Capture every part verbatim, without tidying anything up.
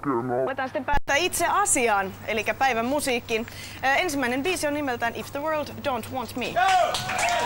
Aletaan sitten päättää itse asiaan, eli päivän musiikkiin. Äh, ensimmäinen biisi on nimeltään If the World Don't Want Me. Go!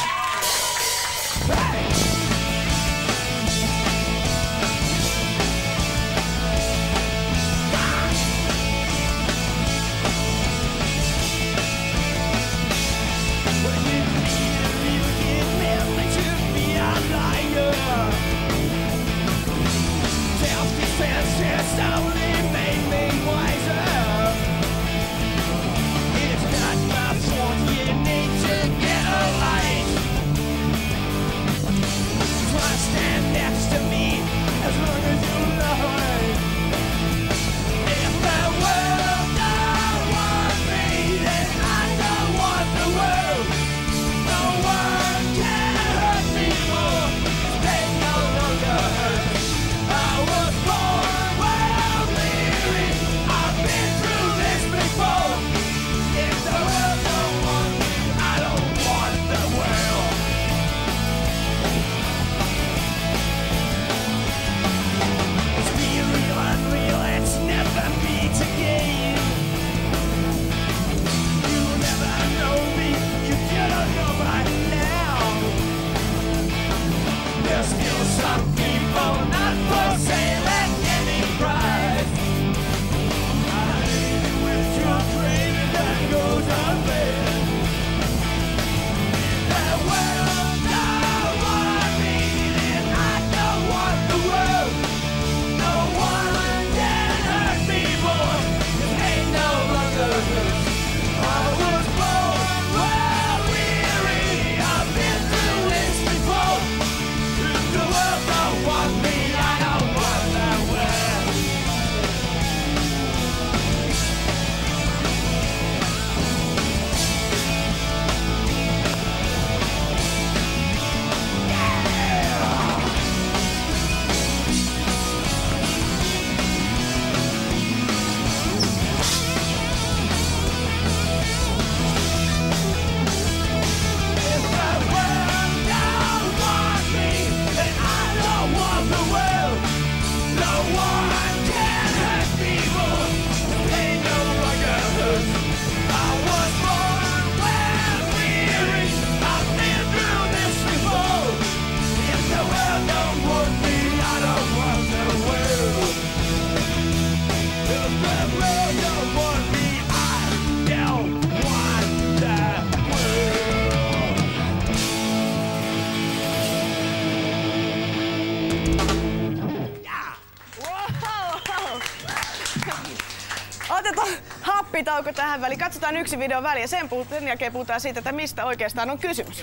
Otetaan happitauko tähän väliin. Katsotaan yksi video väliin ja sen, puhut, sen jälkeen puhutaan siitä, että mistä oikeastaan on kysymys.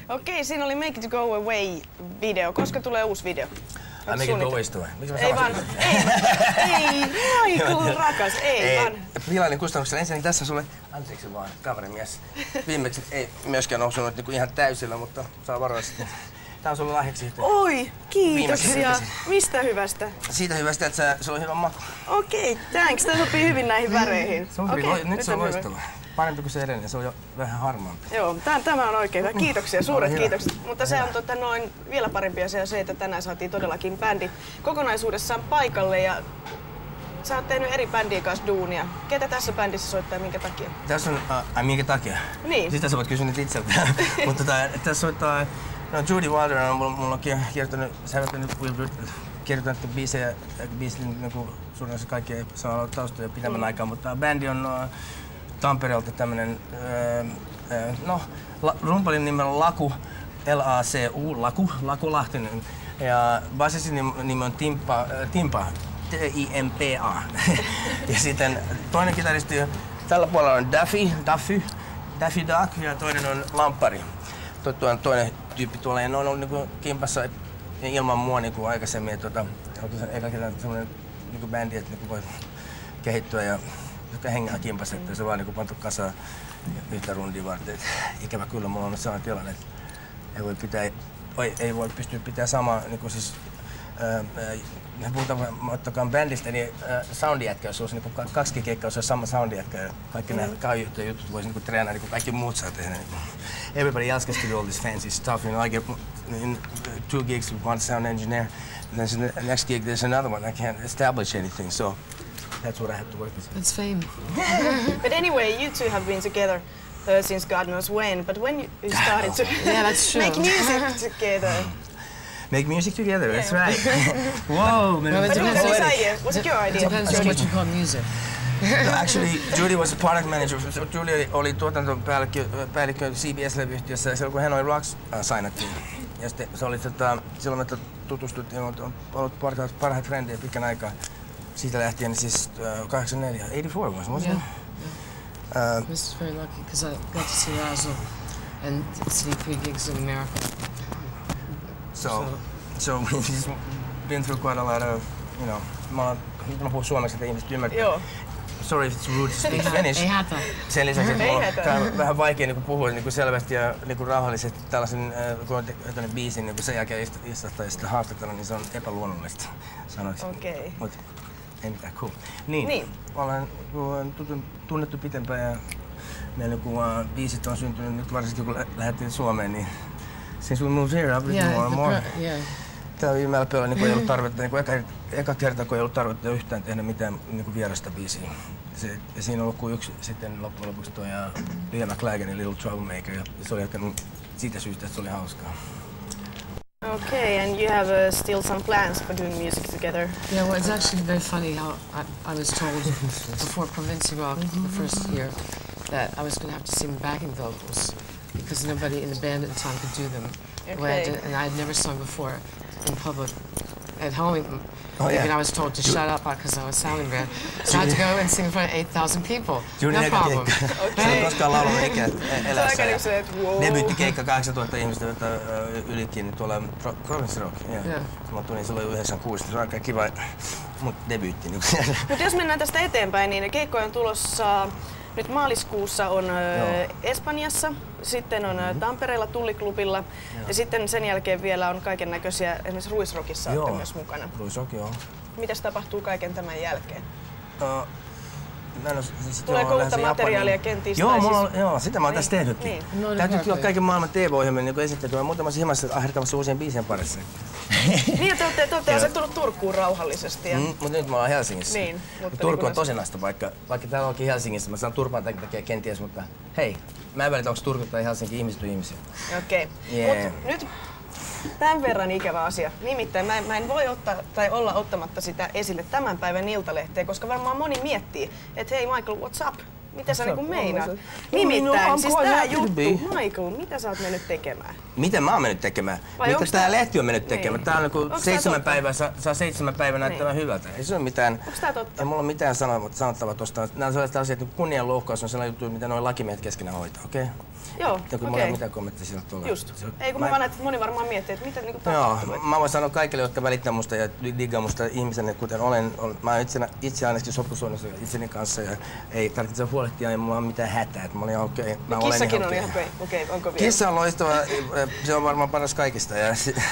Okei, siinä oli Make It Go Away video. Koska tulee uusi video? Ai Make It Go Away tulee. Ei vaan, ei, ei, Michael rakas, ei, ei vaan. Filailin kustannuksella ensinnäkin tässä sulle, anteeksi vaan, kaverimies. Viimeksi ei myöskään osunut niinku ihan täysillä, mutta saa varoisesti. Tää on sulle lahjaksi. Oi, kiitoksia. Mistä hyvästä? Siitä hyvästä, että sä, sulla on hyvä maku. Okei, okay, thanks. Tää sopii hyvin näihin väreihin. Se on okay, hyvin, nyt se on loistava. Parempi kuin se edellinen, se on jo vähän harmaampi. Joo, tämän, tämä on oikein hyvä. Kiitoksia, suuret kiitokset. Mutta se on tota, noin vielä parempi asia se, että tänään saatiin todellakin bändi kokonaisuudessaan paikalle. Ja sä oot tehnyt eri bändien kanssa duunia. Ketä tässä bändissä soittaa ja minkä takia? Tässä on, uh, ai minkä takia? Niin. Sitä sä voit kysyä nyt itseltä. Mutta tota, tässä soittaa, no Judy Wilder on mulla, mulla on kirjoittanut, säveltänyt, kirjoittanut biisejä, biisin niin suurin osa kaikkia saa olla taustoja pidemmän mm. aikaa, mutta tämä bändi on uh, Tampereelta tämmönen, uh, uh, no, la, rumpalin nimellä Laku, L A C U, Laku, Laku Lahtinen. Ja basistin nimi on Timpa, uh, Timpa, T I M P A. Ja sitten toinen kitaristi tällä puolella on Daffy, Daffy, Daffy Duck ja toinen on Lamppari. Tuo toinen tyyppi tuolla ja ne on ollut niinku kimpassa ilman mua niinku aikaisemmin. Ja tuota, eka kertaa semmoinen niinku bändi, että niinku voi kehittyä ja hengää kimpassa, että se vaan niinku pantu kasaan yhtä rundia varten. Et ikävä kyllä mulla on sellainen tilanne, että ei voi pitää, ei, ei voi pystyä pitämään samaa niinku siis me puhutaan ottakaan bändistä, niin äh, soundijätkä, jos olisi niinku kaksi keikkaa, jos olisi sama soundijätkä ja kaikki mm. nämä kaiuttuja jutut voisi niinku treenaa niin kuin kaikki muut saa tehdä. Niinku. Everybody else gets to do all this fancy stuff, you know, I get in two gigs with one sound engineer, and then the next gig there's another one, I can't establish anything, so that's what I have to work with. That's fame. But anyway, you two have been together uh, since God knows when, but when you you started to yeah, that's true. make music together. Make music together, yeah. That's right. Whoa, man. No, but whose idea? Was it your idea? It depends on what you call music. No, actually, Judy was a product manager. Judy oli tuotantopäällikkö C B S-levyyhtiössä ja silloin kun Hanoi Rocks äh, signattiin. Ja sitten se oli tota, silloin me tutustuttiin, on ollut parhaat, parhaat frendejä pitkän aikaa. Siitä lähtien siis uh, kahdeksankymmentäneljä, eighty-four was, wasn't it? Yeah. Uh, I was very lucky because I got to see Razzle and see three gigs in America. So, so we've been through quite a lot of, you know, mä, nyt mä puhun suomeksi, että ihmiset ymmärtää. Joo. Sorry if it's rude to speak Finnish. Ei hätä. Sen lisäksi, että mulla on vähän vaikea niin puhua niin selvästi ja niin rauhallisesti tällaisen, kun on tehnyt biisin niin sen jälkeen istahtaa ja sitten haastatella, niin se on epäluonnollista, sanoisin. Okei. Okay. Mut ei mitään, cool. Niin, niin. Ollaan tunnettu pitempään ja meillä kun uh, biisit on syntynyt nyt varsinkin kun lä lähdettiin Suomeen, niin since we moved here, I've written yeah, more and more. Yeah. Täällä viime L P:llä niin ei ollut tarvetta, niin eka, eka kerta kun ei ollut tarvetta yhtään tehdä mitään niin vierasta biisiä. Se, ja siinä on ollut yksi sitten loppujen lopuksi tuo Liam McLagenin Little Troublemaker ja se oli ehkä siitä syystä, että se oli hauskaa. Okay, and you have uh, still some plans for doing music together? Yeah, well, it's actually very funny how I, I was told before Provincia Rock the first year that I was going to have to sing backing vocals because nobody in the band at the time could do them. Okay. The way I did, and I had never sung before in public at home. Oh, yeah. Even I was told to shut up because I was sounding bad. So I had to go and sing in front of eight thousand people. Juuri no problem. Okay. Se on koskaan laulunut ikään elässä. Se on wow. Debyyttikeikka kahdeksantuhatta ihmistä ylikin tuolla Province Rock. Yeah. Yeah. Mä tulin silloin yhdeksänkymmentäkuusi, se on aika kiva, mut debyytti. Mutta jos mennään tästä eteenpäin, niin keikkoja on tulossa nyt maaliskuussa on Joo. Espanjassa, sitten on mm-hmm. Tampereella Tulliklubilla ja sitten sen jälkeen vielä on kaiken näköisiä, esimerkiksi Ruisrockissa olette myös mukana. Ruisrock, joo. Mitäs tapahtuu kaiken tämän jälkeen? Uh, No, siis tuleeko uutta materiaalia kenties? Joo, mulla on, siis... joo, sitä mä oon tässä tehnytkin. Niin. No, täytyy tulla kaiken maailman T V-ohjelmien niin esittelyä. Mä oon muutamassa himassa ahertamassa uusien biisien parissa. Niin, ja te olette, te olette asettunut Turkuun rauhallisesti. Ja... Mm, mutta nyt mä oon Helsingissä. Niin, mutta Turku niin on tosinasta, vaikka, vaikka täällä onkin Helsingissä. Mä saan turpaan tämän takia kenties, mutta hei, mä en välitä, onko Turku tai Helsinki ihmiset on ihmisiä. Okei. Okay. Yeah. Mut nyt tämän verran ikävä asia. Nimittäin mä en, mä en voi ottaa tai olla ottamatta sitä esille tämän päivän Iltalehteen, koska varmaan moni miettii, että hei Michael, what's up? Mitä sä niinku meinaat? No, Nimittäin, siis quite tää happy to juttu, be. Michael, mitä sä oot mennyt tekemään? Mitä mä oon mennyt tekemään? Vai Mitä onks tää tää- lehti on mennyt Niin. tekemään? Tää on niinku Onks tää seitsemän totta? päivää, saa, saa seitsemän päivää näyttämään Niin. hyvältä. Ei se ole mitään... Onks tää totta? Ei mulla ole mitään sanottavaa, sanottavaa tosta. Nämä on sellaiset asiat, että kunnianloukkaus on sellainen juttu, mitä noin lakimiehet keskenään hoitaa, okei? Okay? Joo, Ja kun mulla ei okei. ole mitään kommenttia sillä tuolla. Just. Se on- Ei kun mä vaan että moni varmaan miettii, että mitä niinku Joo, tapahtuu. mä voin sanoa kaikille, jotka välittää musta ja diggaa musta ihmisenä, kuten olen. olen mä oon itse, itse ainakin sopusuunnassa itseni kanssa ja ei tarvitse huolehtia, ei mulla ole mitään hätää. Että mä olin okei. Okay, mä olen Kissakin on okei. ihan okei, okei, onko vielä? Kissa on loistava, se on varmaan paras kaikista. Ja,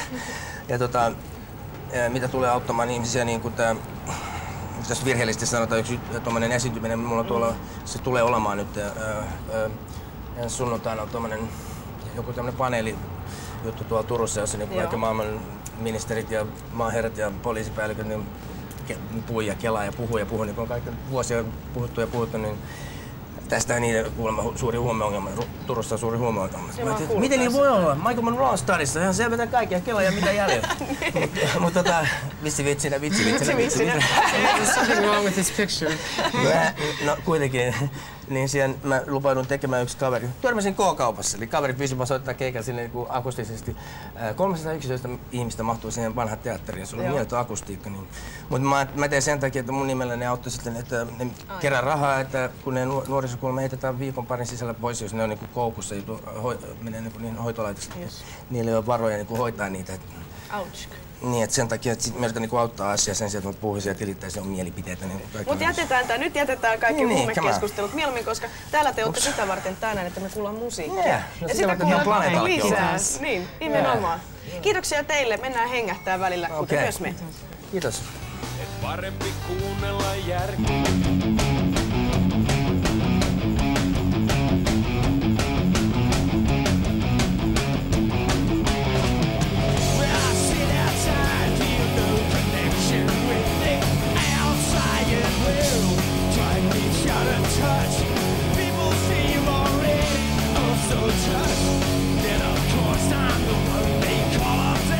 ja tota, ja mitä tulee auttamaan ihmisiä, niin kuin tää, jos virheellisesti sanotaan yksi tommonen esiintyminen, mulla tuolla, se tulee olemaan nyt. Ja, ja, ja sunnuntaina on tommonen, joku tämmönen paneeli juttu tuolla Turussa, jossa niin kaikki maailman ministerit ja maanherrat ja poliisipäälliköt niin puhuu ja kelaa ja puhuu ja puhuu, niin kun on kaikki vuosia puhuttu ja puhuttu, niin tästä niiden kuulemma suuri huumeongelma. Turussa on suuri huumeongelma. Miten niin voi olla? Michael Monroe stadissa, ihan selvetään kaikkia kelaa ja mitä jäljellä. Mutta mut, tota, vitsi vitsinä, vitsi vitsinä, vitsi vitsinä. There's something wrong with this picture. Mä, no kuitenkin, niin siihen mä lupaudun tekemään yksi kaveri. Törmäsin K-kaupassa, eli kaveri pyysi mä soittaa keikan sinne niin akustisesti. kolmesataayksitoista ihmistä mahtuu siihen vanhaan teatteriin, se oli mieletön akustiikka. Niin. Mutta mä, mä teen sen takia, että mun nimellä ne auttoi sitten, että ne kerää rahaa, että kun ne nuorisokuolema heitetään viikon parin sisällä pois, jos ne on niin koukussa, hoi, menee niin, niin hoitolaitokselle. Yes. Niillä ei ole varoja niin hoitaa niitä. Ouch. Niin, että sen takia, että sit mä yritän niin auttaa asiaa sen sijaan, että mä puhuisin ja tilittäisin on mielipiteitä. Niin Mutta jätetään tää, nyt jätetään kaikki Niin, huumekeskustelut mieluummin, koska täällä te olette sitä varten tänään, että me kuullaan musiikkia. Yeah. No ja sitä varten kuullaan planeetallakin lisää. ollaan. Niin, nimenomaan. Kiitoksia teille, mennään hengähtää välillä, kuten Okei. myös me. Kiitos. Et parempi kuunnella järkeä.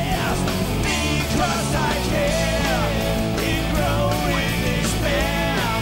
Because I care, it grows with despair.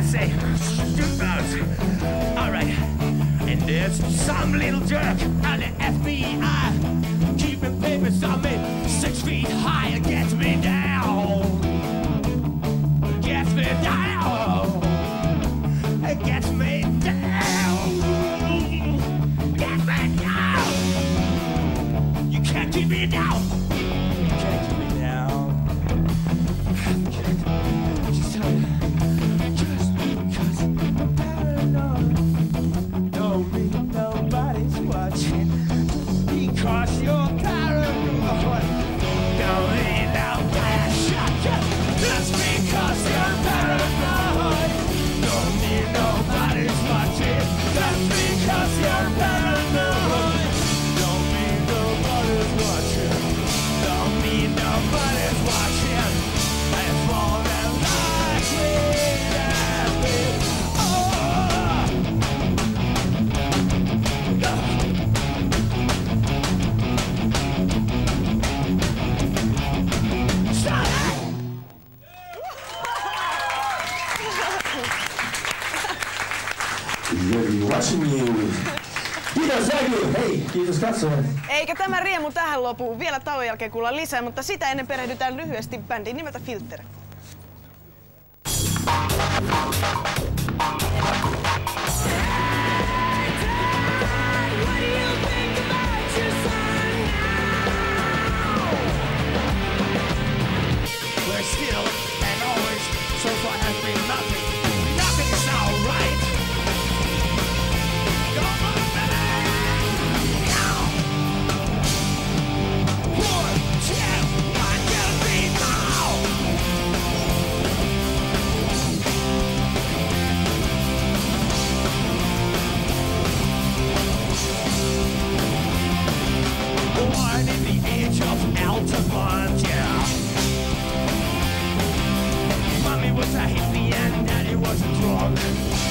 say, all right. And there's some little jerk at the F B I keeping papers on me six feet high and gets me down. Gets me down. It gets me down. Gets me down. You can't keep me down. You can't keep me down. Just tell me. Just because I'm paranoid. Don't mean nobody's watching. Because you're paranoid. Don't mean nobody's watching. Just because you're paranoid. Don't mean nobody's watching. Just because you're paranoid. Don't mean nobody's watching. Don't mean nobody's watching. It's more than likely that we oh. Watching you. Kiitos Säky! Hei, kiitos katsojat. Eikä tämä riemu tähän lopu. Vielä tauon jälkeen kuullaan lisää, mutta sitä ennen perehdytään lyhyesti bändiin nimeltä Filter. We're still and always so far has been nothing. Nothing's alright. Don't look back now. One, two, one, two, three, now. Born in the age of Altamont, yeah. Mommy was a hippie and daddy was a drunk.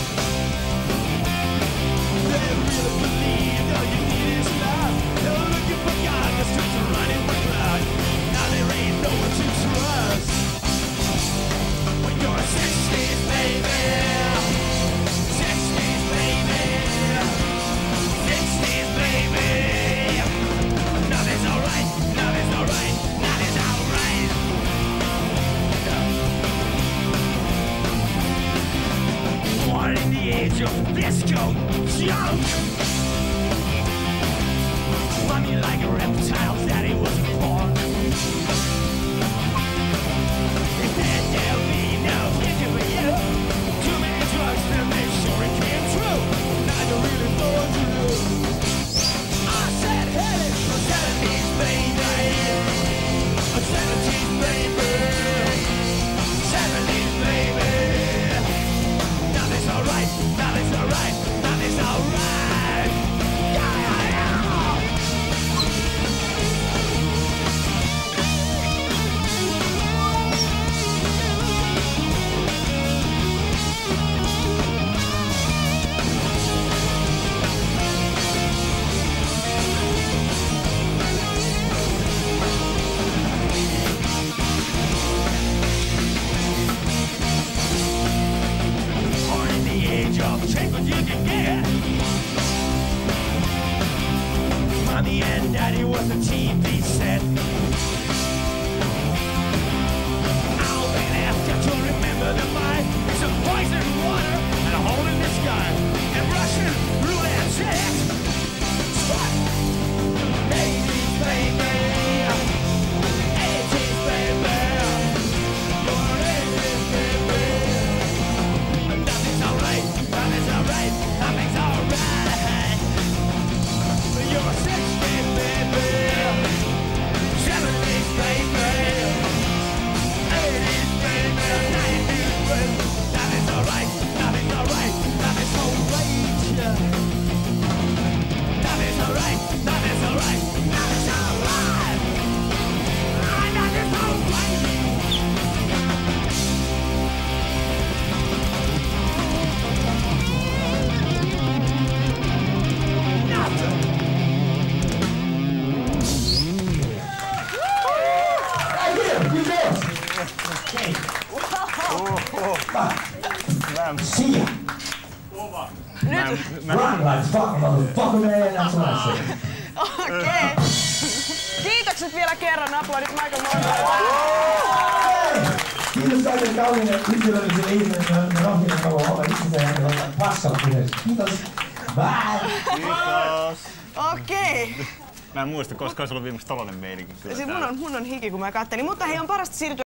They really believed all you need is love. They were looking for God, the streets are running with blood. Now there ain't no one to trust. When you're sixties, baby. Sixties, baby. Sixties, baby. Nothing's alright, nothing's alright, nothing's alright. Born in the age of disco junk. Mommy like a reptile, daddy was a porn. They said there'll be no future for you. Too many drugs to make sure it came true. Now you really know what to do. I said, hey, for seventies, baby. For seventies, baby. seventies, baby. Nothing's alright, nothing's alright, nothing's alright. Yeah, yeah, yeah. Born in the age of take what you can get. Mommy and daddy was a T V set. I'll be left to remember the fight. Some poison water and a hole in the sky. And Russian roulette sex. Spot. eighties, baby. eighties, baby. You're eighties, baby. Nothing's alright, nothing's alright, nothing's alright. You're sixties, baby. Seventies, See ya. Nyt. Rock like fuck, motherfucker, man. That's what I say. Okei. Okay. Kiitokset vielä kerran. Aplodit Michael Monroe. Kiitos kaikille kauniille yksilöllisille ihmisille. Me rohkinen haluaa olla itsensä ja olla paskalla puheessa. Kiitos. Bye. Kiitos. Okei. Okay. Mä en muista, koska olisi ollut viimeksi tollanen meininki. Se mun on, mun on hiki, kun mä kattelin. Mutta hei, on parasta siirtyä